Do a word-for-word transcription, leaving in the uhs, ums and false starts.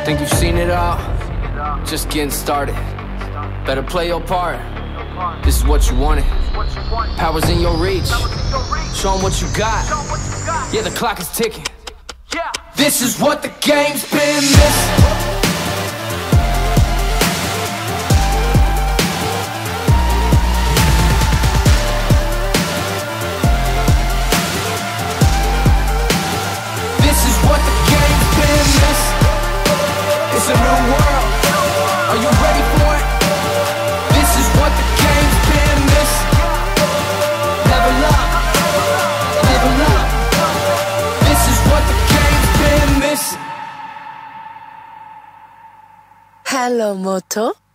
Think you've seen it all? Just getting started. Better play your part. This is what you wanted. Power's in your reach. Show 'em what you got. Yeah, the clock is ticking. This is what the game's been missing. This is what the game's been missing. It's a new world. Are you ready for it? This is what the game's been missing. Level up, level up. This is what the game's been missing. Hello, Moto.